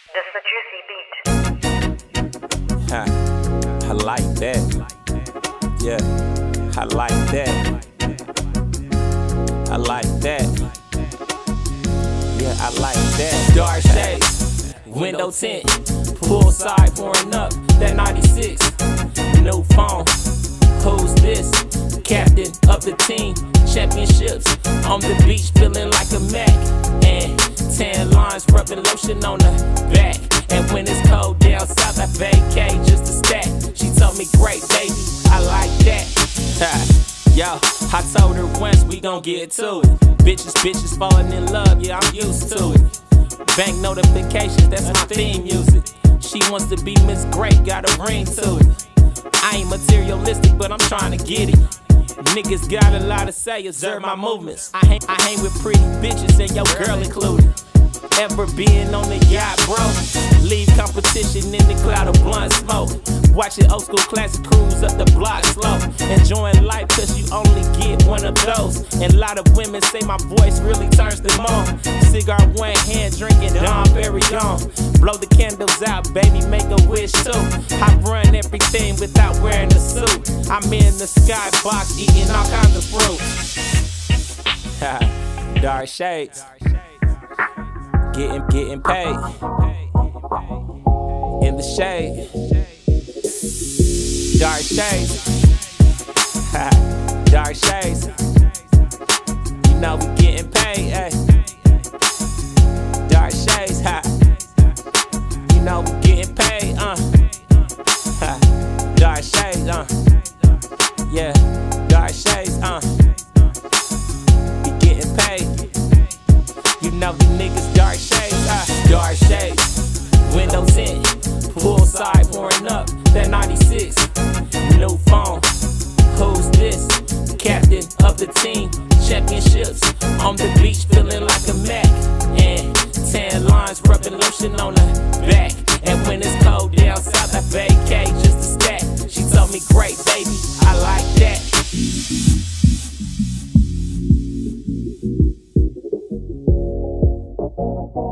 This is a juicy beat. Ha, I like that. Yeah, I like that. I like that. Yeah, I like that. Dark shades, window tint, poolside pouring up that 96. New phone, who's this? Captain of the team, championships on the beach, feeling like a Mac. And tan lines, rubbing lotion on the back. And when it's cold down south, I vacate just to stack. She told me, great baby, I like that. Yo, I told her once we gon' get to it. Bitches falling in love, yeah, I'm used to it. Bank notifications, that's my theme music. She wants to be Miss Great, got a ring to it. I ain't materialistic, but I'm trying to get it. Niggas got a lot to say, observe my movements. I hang with pretty bitches and your girl included. Ever been on the yacht, bro? Leave competition in the cloud of blunt smoke. Watching old school classic cruise up the block slow. Enjoying life cause you only get one of those. And a lot of women say my voice really turns them on. Cigar one hand, drinking Dom Perignon. Blow the candles out, baby, make a wish too. I run everything without wearing a suit. I'm in the skybox eating all kinds of fruit. Dark shades, getting paid in the shade. Dark shades, dark shades. You know we getting paid, ayy. Dark shades, you know we getting paid, Dark shades, yeah. Dark shades, we getting paid. You know the niggas dark shades, Dark shades, window tint, poolside pouring up that 96. New phone, who's this? Captain of the team, championships on the beach, feeling like a Mac. And tan lines, rubbing lotion on the back. And when it's cold down south, I vacate just to stack. She told me, great baby, I like that.